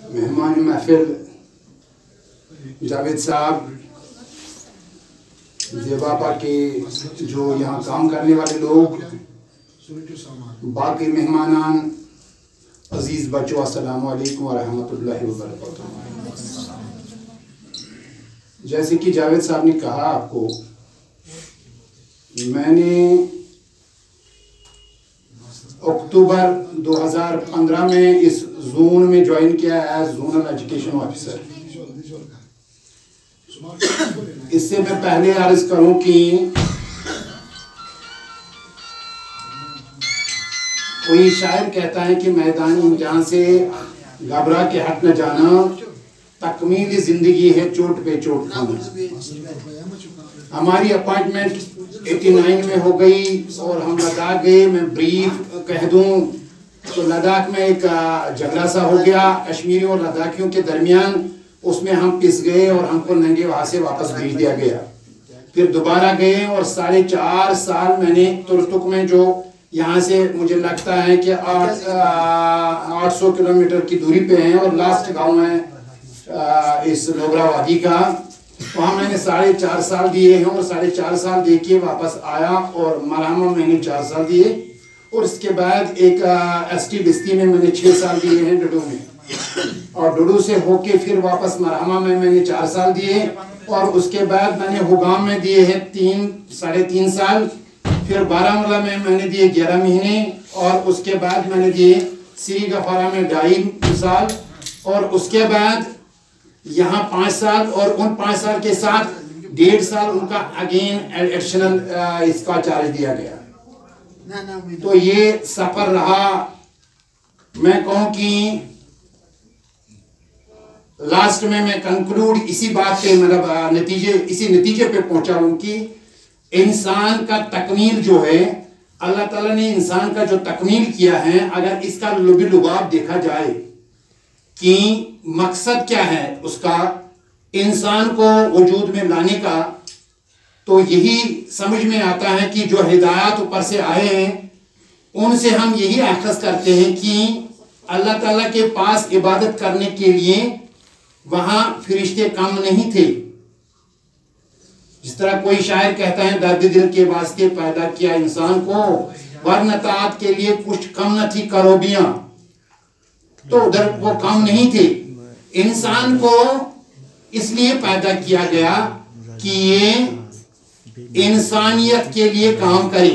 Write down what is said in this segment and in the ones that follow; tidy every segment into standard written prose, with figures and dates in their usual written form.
मेहमान महफिल जावेद साहब, जेबापा के जो यहाँ काम करने वाले लोग, बाकी मेहमानान, अजीज़ बच्चों, अस्सलामु अलैकुम व रहमतुल्लाहि व बरकातुहू। जैसे कि जावेद साहब ने कहा आपको, मैंने अक्टूबर 2015 में इस जोन में ज्वाइन किया एज जोनल एजुकेशन ऑफिसर। इससे मैं पहले अर्ज करूं कि कोई शायर कहता है कि मैदान इम्तिहान से घबरा के हट न जाना, तकमील जिंदगी है चोट पे चोट खाना। हमारी अपॉइंटमेंट 89 में हो गई और हम लद्दाख गए। मैं ब्रीफ कह दूं तो लद्दाख में एक झगड़ा सा हो गया कश्मीरी और लद्दाखियों के दरमियान, उसमें हम पिस गए और हमको नंगे वहां से वापस भेज दिया गया। फिर दोबारा गए और 4.5 साल मैंने तुर्तुक में, जो यहाँ से मुझे लगता है कि 800 किलोमीटर की दूरी पे हैं और लास्ट गांव है इस लोबरा वादी का, वहाँ मैंने 4.5 साल दिए हैं और 4.5 साल दे के वापस आया। और मरहमा मैंने 4 साल दिए और इसके बाद एक ST बिस्ती में मैंने 6 साल दिए हैं डुडू में, और डुडू से होके फिर वापस मरहमा में मैंने 4 साल दिए और उसके बाद मैंने हुगाम में दिए हैं 3.5 साल, फिर बारामूला में मैंने दिए 11 महीने और उसके बाद मैंने दिए श्री गफारा में 2.5 साल और उसके बाद यहाँ 5 साल और उन 5 साल के साथ 1.5 साल उनका अगेन एडिशनल इसका चार्ज दिया गया। तो ये सफर रहा। मैं कहूँ कि लास्ट में मैं कंक्लूड इसी बात पे, मतलब इसी नतीजे पे पहुंचा हूं कि इंसान का तकमील जो है, अल्लाह ताला ने इंसान का जो तकमील किया है, अगर इसका लुबी लुबाब देखा जाए कि मकसद क्या है उसका, इंसान को वजूद में लाने का, तो यही समझ में आता है कि जो हिदायत ऊपर से आए हैं उनसे हम यही अखज़ करते हैं कि अल्लाह ताला के पास इबादत करने के लिए वहां फरिश्ते कम नहीं थे। जिस तरह कोई शायर कहता है, दर्द दिल के वास्ते पैदा किया इंसान को, वरना ताअत के लिए कुछ कम न थी करोबियां। तो उधर वो कम नहीं थे। इंसान को इसलिए पैदा किया गया कि ये इंसानियत के लिए काम करे।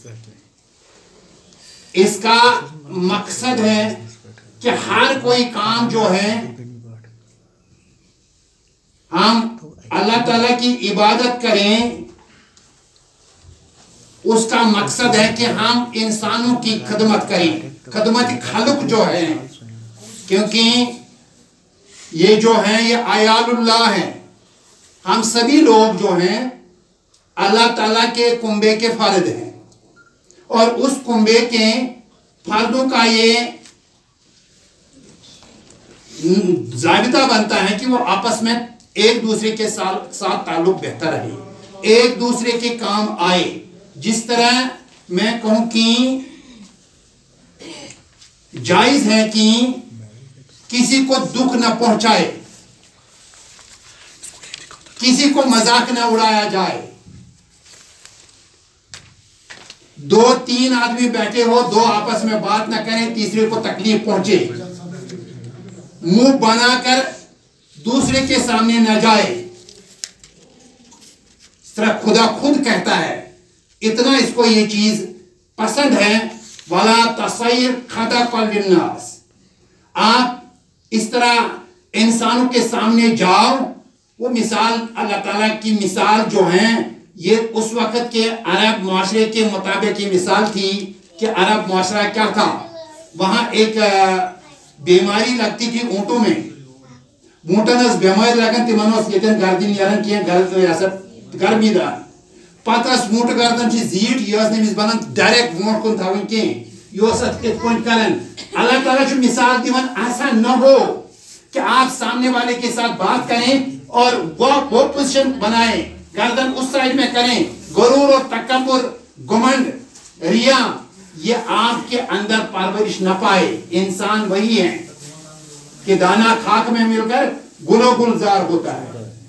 इसका मकसद है कि हर कोई काम जो है हम अल्लाह ताला की इबादत करें, उसका मकसद है कि हम इंसानों की खिदमत करें, खिदमत खलुक जो है, क्योंकि ये जो है ये आयालुल्लाह है। हम सभी लोग जो हैं अल्लाह ताला के कुंबे के फर्द हैं और उस कुंबे के फर्दों का ये जाबिता बनता है कि वो आपस में एक दूसरे के साथ ताल्लुक बेहतर रहे, एक दूसरे के काम आए। जिस तरह मैं कहूं कि जायज है कि किसी को दुख न पहुंचाए, किसी को मजाक न उड़ाया जाए। 2-3 आदमी बैठे हो, 2 आपस में बात न करें, तीसरे को तकलीफ पहुंचे, मुंह बनाकर दूसरे के सामने न जाए। इस तरह खुदा खुद कहता है, इतना इसको ये चीज पसंद है, वाला तसैर खदा कल्लिन्नास, आप इस तरह इंसानों के सामने जाओ। वो मिसाल, अल्लाह ताला की मिसाल जो है, ये उस वक्त के अरब मुआशरे के मुताबिक की मिसाल थी कि अरब मुआशरा क्या था, वहां एक बीमारी लगती थी ऊंटों में। ऊंटनस बीमारी लगन तिमनोस येतन गर्दिन यारन किया गर्द यासर गर्मी दा पतस ऊंट गर्दन छी जीट यस नेमिस बनन डायरेक्ट ऊंट कोन थावन के योसत एक पॉइंट करन। अल्लाह ताला जो मिसाल दिवन ऐसा न हो कि आप सामने वाले के साथ बात करें और वो पोजीशन बनाएं, गर्दन उस साइड में करें। गुरूर और तकब्बुर, घमंड, रिया, ये आपके अंदर परवरिश न पाए। इंसान वही है कि दाना खाक में मिलकर गुलो गुलजार होता है।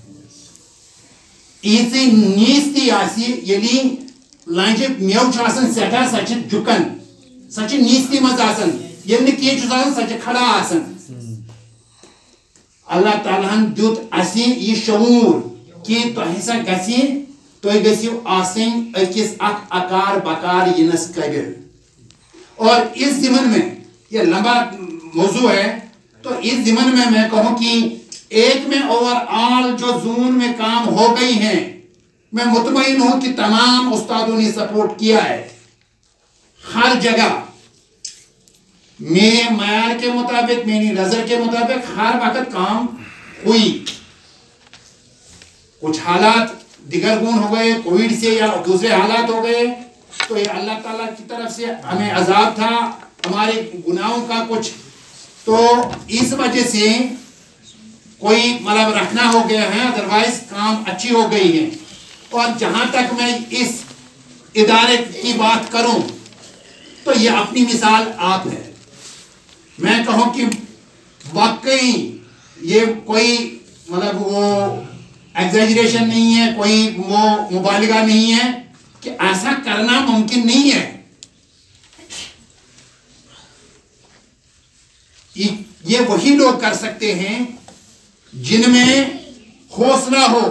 इसी नीस्ती आसी यदि लांजे मेव आसन सेठा सच झुकन सच नीस्ती मज आसन यदि कह सच खड़ा आसन। अल्लाह ताला दुत असी यह शऊर कि तुसा गसी तुम गसिव आसन अकिस अकार बकार यिनस काबिल। और इस ज़िमन में यह लंबा मौजू है, तो इस ज़िमन में मैं कहूँ कि एक में ओवरऑल जो जून में काम हो गई हैं, मैं मुतमईन हूँ कि तमाम उस्तादों ने सपोर्ट किया है। हर जगह मेरे मयार के मुताबिक, मेरी नजर के मुताबिक हर वक्त काम हुई। कुछ हालात दिगर गुण हो गए कोविड से या दूसरे हालात हो गए, तो ये अल्लाह ताला की तरफ से हमें अजाब था, हमारे गुनाहों का कुछ, तो इस वजह से कोई मतलब रखना हो गया है, अदरवाइज काम अच्छी हो गई है। और जहां तक मैं इस इदारे की बात करूं तो ये अपनी मिसाल आप है। मैं कहूं कि वाकई ये कोई मतलब वो एग्जैजरेशन नहीं है, कोई वो मुबालिगा नहीं है कि ऐसा करना मुमकिन नहीं है। ये वही लोग कर सकते हैं जिनमें हौसला हो,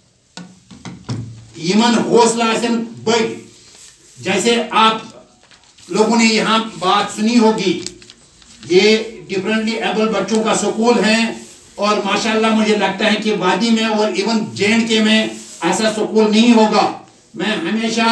ईमान हौसला से बड़ी। जैसे आप लोगों ने यहां बात सुनी होगी, ये डिफरेंटली एबल बच्चों का स्कूल है और माशाल्लाह मुझे लगता है कि वादी में और इवन जे&के में ऐसा स्कूल नहीं होगा। मैं हमेशा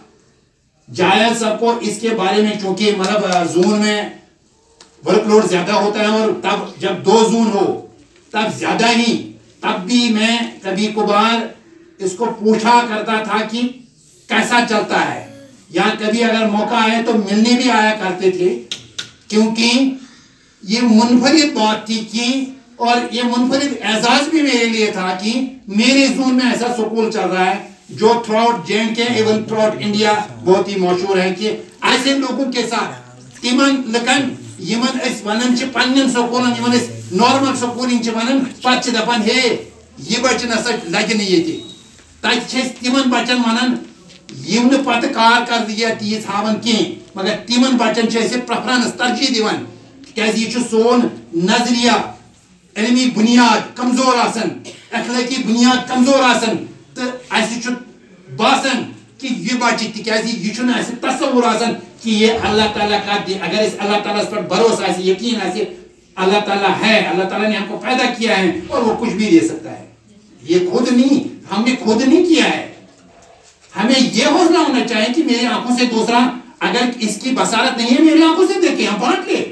जायज सबको इसके बारे में, चूंकि मतलब जून में वर्कलोड ज्यादा होता है और तब जब 2 जून हो तब ज्यादा ही, तब भी मैं कभी कभार इसको पूछा करता था कि कैसा चलता है, या कभी अगर मौका आए तो मिलने भी आया करते थे, क्योंकि ये मुनफरिद बात थी कि, और ये मुनफरिद एजाज भी मेरे लिए था कि मेरे जून में ऐसा स्कूल चल रहा है जो थ्रूआउट जे&के एवं थ्रूआउट इंडिया बहुत ही मशहूर है कि ऐसे लोगों के साथ तिमन लकन यमन अस वनन छ पन्नन स्कूलन यमन अस नॉर्मल स्कूलिंग छ वनन पत छ दपन हे ये बच्चन हसा लगे नहीं येते तत छ तिमन बच्चन वनन यम न पत कार कर दिया तीस हावन की, मगर तिमन बच्चन छ ऐसे प्रेफरेंस तरजीह दिवन क्योंकि ये छ सोन नजरिया इल्मी बुनियाद कमजोर आसन, अखलाकी बुनियाद कमजोर आसन, तो ऐसे बासन कि ये बच्चे यह तस्वुर आसन कि ये अल्लाह ताला का, अगर इस अल्लाह ताला पर भरोसा है, यकीन है, अल्लाह ताला है, अल्लाह ताला ने हमको पैदा किया है और वो कुछ भी दे सकता है। ये खुद नहीं, हमने खुद नहीं किया है। हमें ये हौसला होना चाहिए कि मेरी आंखों से दूसरा अगर इसकी बसारत नहीं है मेरी आंखों से देखे, हम बांट ले,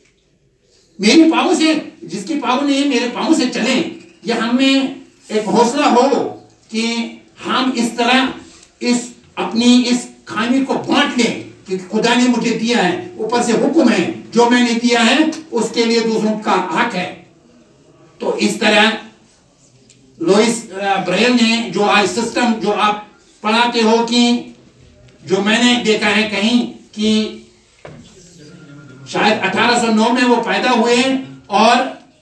मेरे पाँव से, जिसकी पाँव नहीं है मेरे पाँव से चले। यह हमें एक हौसला हो कि हम इस तरह इस अपनी इस खामी को बांट लें कि खुदा ने मुझे दिया है, ऊपर से हुक्म है, जो मैंने दिया है उसके लिए दूसरों का हक है। तो इस तरह लुइस ब्रेल ने जो आज सिस्टम जो आप पढ़ाते हो, कि जो मैंने देखा है कहीं कि शायद 1809 में वो पैदा हुए और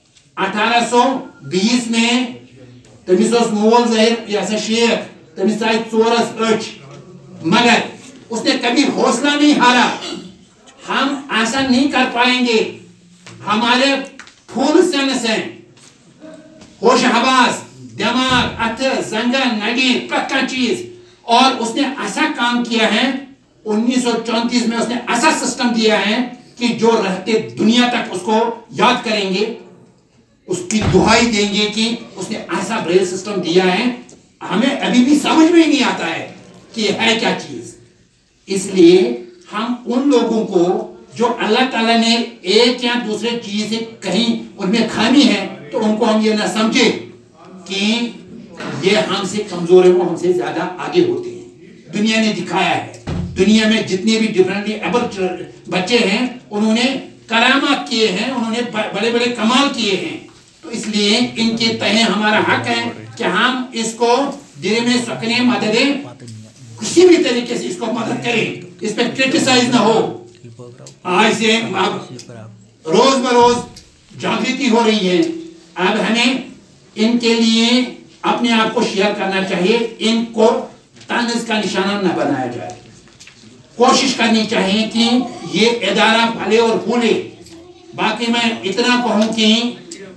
1820 में तमिस मोल जहिर यह शेख तमिस आय 4 अच, मगर उसने कभी हौसला नहीं हारा। हम ऐसा नहीं कर पाएंगे, हमारे फुल सेंस हैं, होश हवास, दिमाग, अथ, जंगन, नगी, पक्का चीज, और उसने ऐसा काम किया है 1934 में, उसने ऐसा सिस्टम दिया है कि जो रहते दुनिया तक उसको याद करेंगे, उसकी दुहाई देंगे कि उसने ऐसा ब्रेल सिस्टम दिया है। हमें अभी भी समझ में ही नहीं आता है कि है क्या चीज। इसलिए हम उन लोगों को जो अल्लाह ताला ने एक या दूसरे चीज से कहीं उनमें खामी है, तो उनको हम ये ना समझे कि ये हमसे कमजोर है, वो हमसे ज्यादा आगे होते हैं। दुनिया ने दिखाया है, दुनिया में जितने भी डिफरेंटली एबल बच्चे हैं उन्होंने करामात किए हैं, उन्होंने बड़े बड़े कमाल किए हैं। तो इसलिए इनके तहे हमारा हक है कि हम इसको दिल में सकने मदद किसी भी तरीके से इसको मदद करें, इस पर क्रिटिसाइज ना हो। आज से रोज बरोज जागृति हो रही है। अब हमें इनके लिए अपने आप को शेयर करना चाहिए, इनको तंज का निशाना न बनाया जाए। कोशिश करनी चाहिए कि ये इदारा फले और फूले। बाकी मैं इतना कहूं कि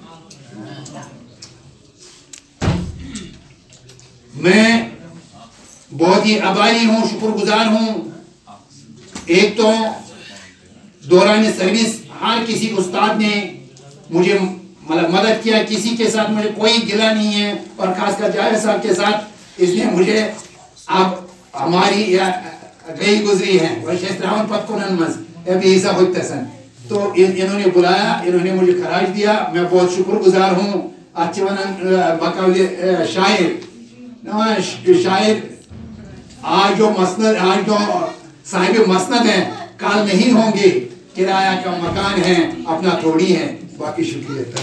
मैं बहुत ही आभारी हूं, शुक्रगुजार हूं। एक तो दौरान सर्विस हर किसी उस्ताद ने मुझे मतलब मदद किया, किसी के साथ मुझे कोई गिला नहीं है, और खासकर जावेद साहब के साथ इसलिए मुझे अब हमारी गई गुजरी है तो इन्होंने बुलाया, इन्होंने मुझे खराज दिया, मैं बहुत शुक्रगुजार हूँ। अच्छे बकौल शायर आज जो मसनद, आज जो साहिब मसनद है, कल नहीं होंगे, किराया का मकान है, अपना थोड़ी है। बाकी शुक्रिया।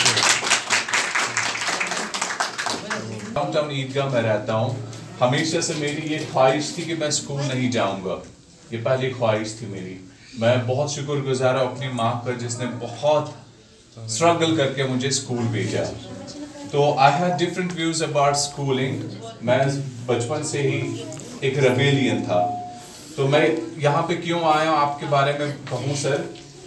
डाउनटाउन ईदगाह में रहता हूँ। हमेशा से मेरी ये ख्वाहिश थी कि मैं स्कूल नहीं जाऊंगा, ये पहली ख्वाहिश थी मेरी। मैं बहुत शुक्रगुजार हूँ अपनी माँ का, जिसने बहुत स्ट्रगल करके मुझे स्कूल भेजा। तो I had different views about schooling. मैं बचपन से ही एक रेबेलियन था। तो मैं यहाँ पे क्यों आया हूँ आपके बारे में कहूँ सर,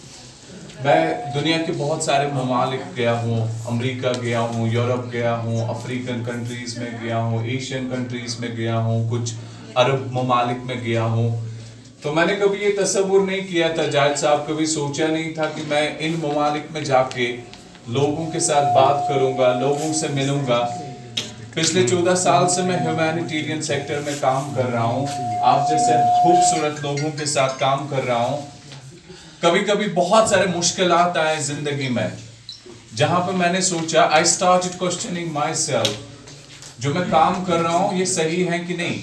मैं दुनिया के बहुत सारे ममालिक गया हूँ, अमेरिका गया हूँ, यूरोप गया हूँ, अफ्रीकन कंट्रीज़ में गया हूँ, एशियन कंट्रीज़ में गया हूँ, कुछ अरब ममालिक में गया हूँ। तो मैंने कभी ये तसव्वुर नहीं किया था, जावेद साहब कभी सोचा नहीं था कि मैं इन ममालिक में जाके लोगों के साथ बात करूँगा, लोगों से मिलूँगा। पिछले 14 साल से मैं ह्यूमैनिटेरियन सेक्टर में काम कर रहा हूँ, आप जैसे खूबसूरत लोगों के साथ काम कर रहा हूँ। कभी कभी बहुत सारे मुश्किलात आए जिंदगी में, जहां पे मैंने सोचा, I started questioning myself, जो मैं काम कर रहा हूं ये सही है कि नहीं।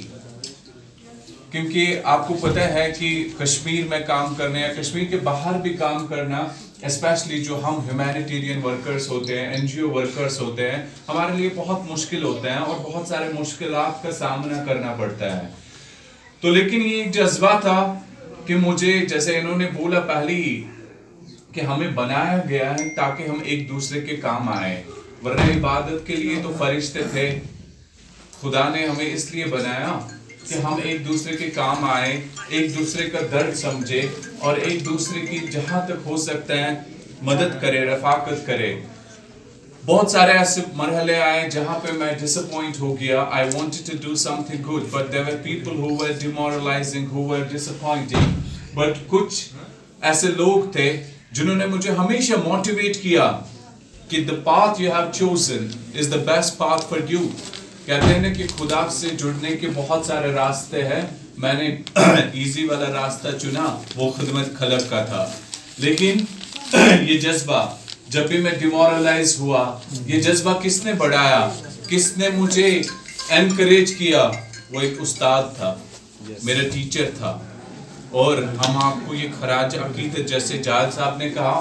क्योंकि आपको पता है कि कश्मीर में काम करना या कश्मीर के बाहर भी काम करना, स्पेशली जो हम ह्यूमैनिटेरियन वर्कर्स होते हैं, एनजीओ वर्कर्स होते हैं, हमारे लिए बहुत मुश्किल होता है और बहुत सारे मुश्किलात का सामना करना पड़ता है। तो लेकिन ये एक जज्बा था कि मुझे, जैसे इन्होंने बोला पहले ही, कि हमें बनाया गया है ताकि हम एक दूसरे के काम आए, वरना इबादत के लिए तो फरिश्ते थे। खुदा ने हमें इसलिए बनाया कि हम एक दूसरे के काम आए, एक दूसरे का दर्द समझे और एक दूसरे की जहां तक हो सकता है मदद करे, रफाकत करे। बहुत सारे ऐसे मरहले आए जहां पे मैं डिसअपॉइंट हो गया। I wanted to do something good but there were people who were demoralising, who were disappointing. But कुछ ऐसे लोग थे जिन्होंने मुझे हमेशा मोटिवेट किया कि the path you have chosen is the best path for you. कहते हैं ना कि खुदा से जुड़ने के बहुत सारे रास्ते हैं, मैंने इजी वाला रास्ता चुना, वो खिदमत खलक का था। लेकिन ये जज्बा, जब भी मैं डिमोरलाइज हुआ, ये जज्बा किसने बढ़ाया, किसने मुझे एनकरेज किया? वो एक उस्ताद था, मेरा टीचर था। और हम आपको ये खराज अकीदत, जैसे जावेद साहब ने कहा,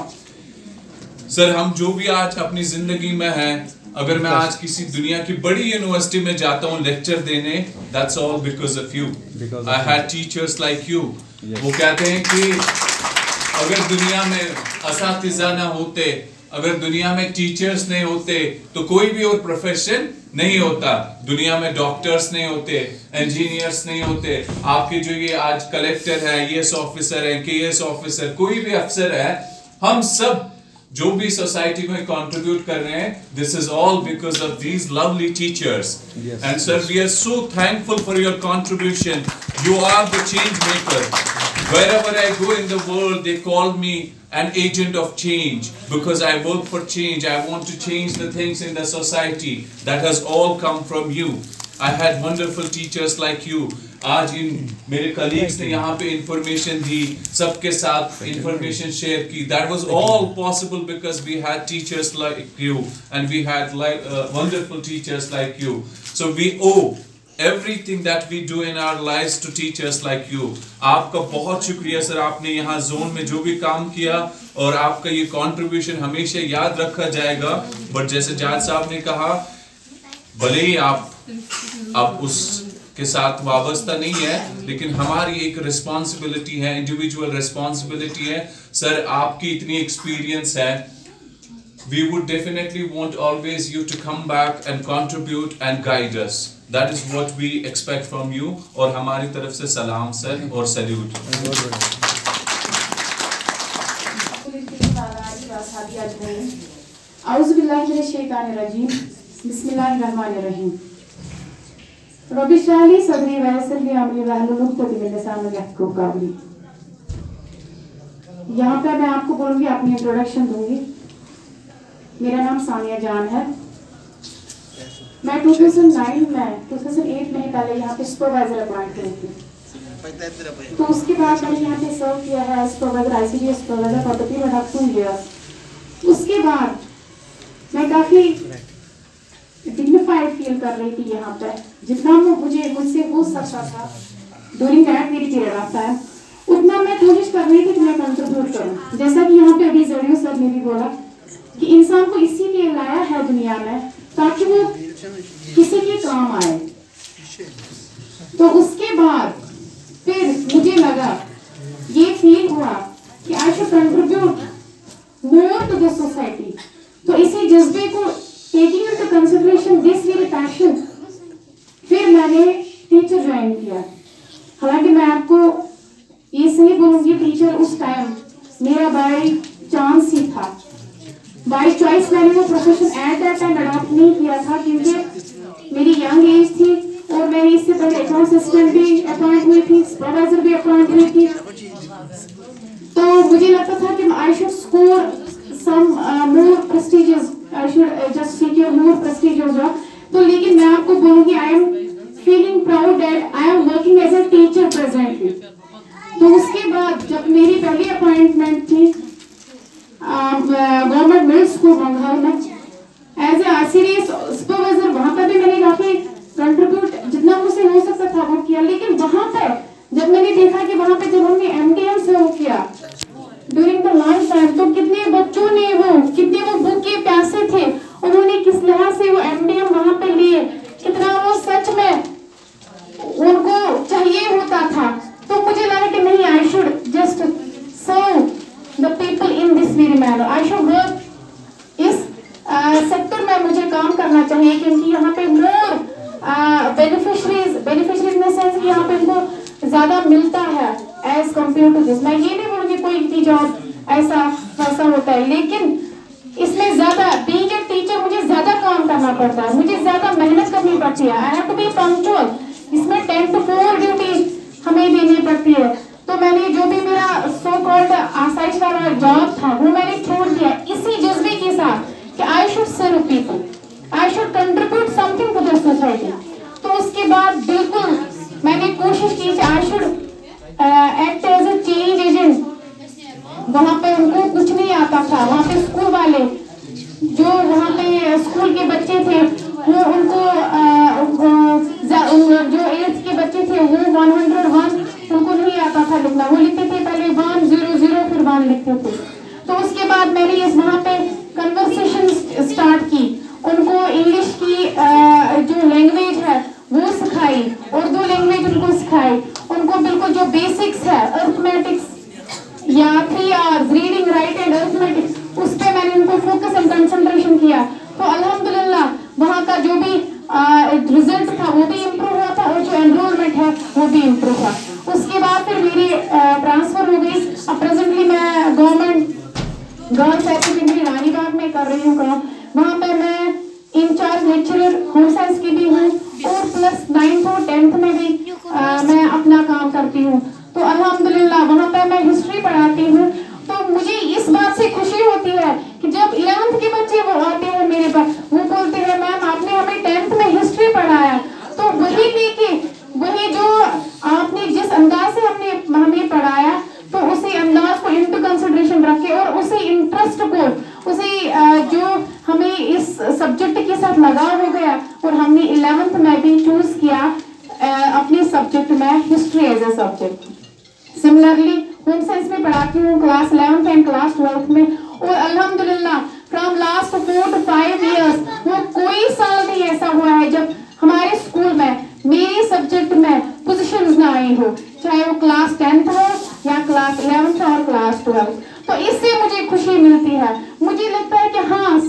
सर हम जो भी आज अपनी जिंदगी में हैं, अगर मैं आज किसी दुनिया की बड़ी यूनिवर्सिटी में जाता हूँ लेक्चर देने, that's all because of you. I had teachers like you. वो कहते हैं कि अगर दुनिया में असातिज़ा ना होते, अगर दुनिया में टीचर्स नहीं होते, तो कोई भी और प्रोफेशन नहीं होता। दुनिया में डॉक्टर्स नहीं होते, इंजीनियर्स नहीं होते, आपके जो ये आज कलेक्टर है, ईएस ऑफिसर है, केएस ऑफिसर, कोई भी अफसर है, हम सब जो भी सोसाइटी में कंट्रीब्यूट कर रहे हैं, this is all because of these lovely teachers. And sir we are so thankful for your contribution. You are the change maker. Wherever I go in the world, they call me an agent of change because I work for change. I want to change the things in the society. That has all come from you. I had wonderful teachers like you. आज इन मेरे colleagues ने यहाँ पे information दी, सबके साथ information share की. That was all possible because we had teachers like you and we had wonderful teachers like you. So we owe everything that we do in our lives to teachers like you. आपका बहुत शुक्रिया sir, आपने यहाँ zone में जो भी काम किया और आपका ये कंट्रीब्यूशन हमेशा याद रखा जाएगा। बट जैसे जावेद साहब ने कहा, भले ही आप उसके साथ वाबस्ता नहीं है, लेकिन हमारी एक रिस्पॉन्सिबिलिटी है, इंडिविजुअल रिस्पॉन्सिबिलिटी है। सर आपकी इतनी एक्सपीरियंस है, we would definitely want always you to come back and contribute and guide us. That is what we expect from you. और हमारी तरफ से सलाम सर और सैल्यूट। औज़ुबिल्लाहिमिनश्शैतानिर्रजीम, बिस्मिल्लाहिर्रहमानिर्रहीम। रब्बि इश्रह ली सदरी व यस्सिर ली अमरी वहलुल उक़दतम मिन लिसानी यफ़क़हू क़ौली। यहाँ पे मैं आपको बोलूँगी, अपनी इंट्रोडक्शन दूंगी। मेरा नाम सानिया जान है। मैं 2008 में ही पहले यहाँ पे सुपरवाइजर अपॉइंट हुई थी। तो उसके बाद मैंने यहाँ पे सर्व किया है supervisor, ICDS supervisor for the period of 2 years। उसके बाद मैं काफ़ी डिग्निफाइड फील कर रही थी यहाँ पे, जितना मुझसे हो सकता था ड्यूरिंग दैट मेरी पीरियड ऑफ टाइम, उतना मैं कोशिश कर रही थी कि मैं कंट्रीब्यूट करूँ। जैसा कि यहाँ पे अभी जरियो सर ने भी बोला कि इंसान को इसीलिए लाया है दुनिया में ताकि वो किसी के काम आए। तो उसके बाद फिर मुझे लगा, ये फील हुआ कि I should contribute more to the society. तो इसी जज्बे को टेकिंग इनटू कंसिडरेशन दिस मेरी पैशन, फिर मैंने टीचर ज्वाइन किया। हालांकि मैं आपको ये सही बोलूंगी, टीचर उस टाइम मेरा बाय चांस ही था। बाय चॉइस मैंने वो profession at that time adopt नहीं किया था, क्योंकि मेरी यंग एज थी और मैंने इससे पहले अकाउंट असिस्टेंट भी अपॉइंट हुई थी, सुपरवाइजर भी अपॉइंट हुई थी। तो मुझे लगता था कि I should score some more prestigious, I should just secure more prestigious job. तो लेकिन मैं आपको बोलूंगी, I am feeling proud that I am working as a teacher presently. तो उसके बाद जब मेरी पहली अपॉइंटमेंट थी गवर्नमेंट मिडिल स्कूल बंगाल में एज ए ICDS सुपरवाइजर, वहां पर भी मैंने काफी कंट्रीब्यूट जितना मुझसे हो सकता था वो किया। लेकिन वहां पर जब मैंने देखा कि वहां पे जब हमने MDM सर्व किया ड्यूरिंग द लंच टाइम, तो कितने बच्चों ने कितने वो बुक के प्यासे थे, उन्होंने किस लिहाज से वो MDM वहां पे लिए, कितना वो सच में उनको चाहिए होता था। तो मुझे लगा कि नहीं, I should just serve the people in this very manner, I should work इस सेक्टर में मुझे काम करना चाहिए, क्योंकि यहाँ पे मोर बेनिफिशरीज में सेंस कि यहाँ पे इनको ज्यादा मिलता है एज कम्पेयर टू दिस। मैं ये नहीं बोलूँगी कोई भी जॉब ऐसा वैसा होता है, लेकिन इसमें ज्यादा बीइंग ए टीचर मुझे ज्यादा काम करना पड़ता है, मुझे ज्यादा मेहनत करनी पड़ती है। I have to be punctual. इसमें 10 to 4 ड्यूटी हमें देनी पड़ती है। तो मैंने जो भी मेरा सो कॉल्ड आसाइश वाला जॉब था वो मैंने छोड़ दिया इसी जज्बे के साथ कि I should serve people, I should contribute something to the society. तो उसके बाद बिल्कुल मैंने कोशिश की कि I should act as a change agent. वहाँ पे उनको कुछ नहीं आता था, वहाँ पे स्कूल वाले जो वहाँ पे स्कूल के बच्चे थे वो उनको जो 8th के बच्चे थे वो 101 उनको नहीं आता था लिखना, वो लिखते थे पहले 100 फिर 1 लिखते थे। तो उसके बाद मैंने इस वहाँ पे कन्वर्सेशन स्टार्ट की, उनको इंग्लिश की जो लैंग्वेज है वो सिखाई, उर्दू लैंग्वेज उनको सिखाई, उनको बिल्कुल जो बेसिक्स है अर्थमेटिक्स या 3 R's reading right and arithmetics, उस पर मैंने उनको फोकस एंड कंसंट्रेशन किया। तो अल्हम्दुलिल्लाह वहाँ का जो भी रिजल्ट था वो भी इम्प्रूव हुआ था और जो एनरोलमेंट है वो भी इम्प्रूव हुआ। उसके बाद फिर मेरी ट्रांसफर हो गई। अब प्रेजेंटली मैं गवर्नमेंट गर्ल्स एकेडमी रानीबाग में कर रही हूँ काम। वहाँ पे मैं इंचार्ज लेक्चरर होम साइंस की भी हूँ और प्लस 9th और 10th में भी मैं अपना काम करती हूँ। तो अल्हम्दुलिल्लाह वहाँ पे मैं हिस्ट्री पढ़ाती हूँ। तो मुझे इस बात से खुशी होती है कि जब 11th के बच्चे वो आते हैं मेरे पास, वो बोलते हैं मैम आपने हमें 10th में हिस्ट्री पढ़ाया, तो वही लेके वही जो आपने जिस अंदाज से हमें पढ़ाया तो उसी अंदाज को इनटू कंसिडरेशन रखे और उसी इंटरेस्ट को उसी जो हमें इस सब्जेक्ट के साथ लगाव हो गया और हमने 11th में भी चूज किया अपने सब्जेक्ट में history as a subject. Similarly home science में पढ़ाती हूँ class 11th and class 12th में और अल्हम्दुलिल्लाह फ्रॉम लास्ट 4 to 5 years वो कोई साल नहीं ऐसा हुआ है जब हमारे स्कूल में मेरे सब्जेक्ट में पोजीशंस ना आई हो, चाहे वो क्लास 10th हो या क्लास 11th और क्लास 12th। तो इससे मुझे खुशी मिलती है। मुझे लगता है कि हाँ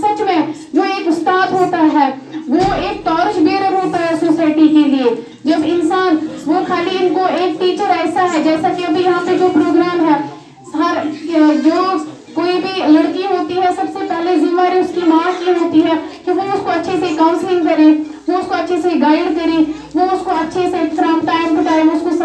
ये होती है कि वो उसको अच्छे से काउंसलिंग करे, वो उसको अच्छे से गाइड करे, वो उसको अच्छे से फ्रॉम टाइम टू टाइम उसको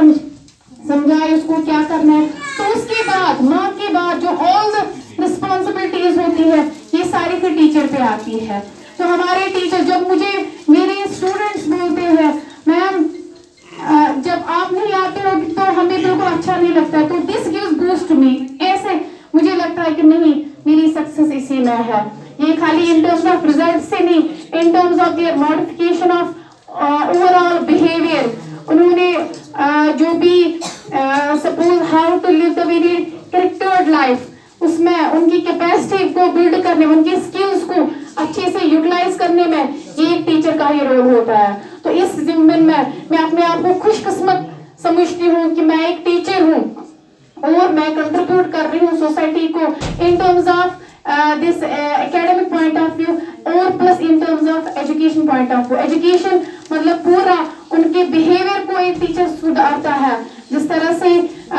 समझाए उसको क्या करना है। तो उसके बाद माँ के बाद जो ऑल द रिस्पॉन्सिबिलिटीज होती है ये सारी फिर टीचर पे आती है। तो हमारे टीचर, जब मुझे मेरे स्टूडेंट्स बोलते हैं मैम जब आप नहीं आते हो तो हमें बिल्कुल अच्छा नहीं लगता है, तो दिस गिव्स बूस्ट मी, ऐसे मुझे लगता है कि नहीं मेरी सक्सेस इसी में है। ये खाली इन टर्म्स ऑफ रिजल्ट से नहीं, in terms of their modification of overall behaviour, उन्होंने जो भी suppose how to live the very charactered life, उसमें उनकी कैपेसिटी को बिल्ड करने में, उनकी स्किल्स को अच्छे से यूटिलाइज करने में ये एक टीचर का ही रोल होता है। तो इस जिम्मन में मैं अपने आप को खुशकिस्मत समझती हूँ कि मैं एक टीचर हूँ और मैं कंट्रीब्यूट कर रही हूँ सोसाइटी को in terms of this academic point of view और plus in terms of education point of view. Education मतलब पूरा उनके बिहेवियर को एक टीचर सुधारता है, जिस तरह से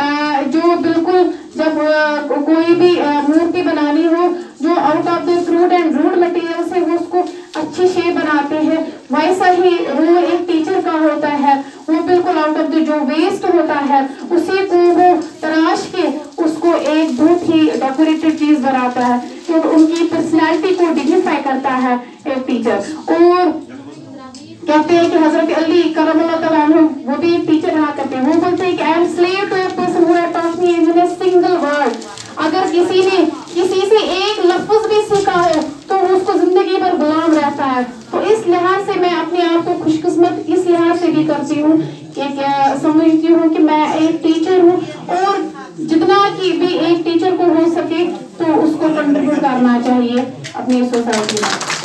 जो बिल्कुल जब कोई भी मूर्ति बनानी हो, जो out of the crude and rude material से वो उसको अच्छी शेप बनाते हैं, वैसा ही रोल एक टीचर का होता है। वो बिल्कुल आउट ऑफ द जो वेस्ट होता है उसी को वो तराश के उसको एक बहुत ही डेकोरेटेड चीज बनाता है, तो उनकी पर्सनैलिटी को डिग्निफाई करता है एक टीचर। और कहते हैं कि हजरत अली करमल्लाहु तआला अन्हु वो भी एक टीचर रहा करते हैं, वो बोलते हैं कि I am slave to a person who has taught me in a single word. अगर किसी ने किसी से एक लफ्ज भी सीखा हो तो वो उसको जिंदगी भर गुलाम रहता है। तो इस लिहाज से मैं अपने आप को खुशकिस्मत इस लिहाज से भी करती हूँ कि समझती हूँ कि मैं एक टीचर हूँ और जितना कि भी एक टीचर को हो सके तो उसको कंट्रीब्यूट करना चाहिए अपनी सोसाइटी में।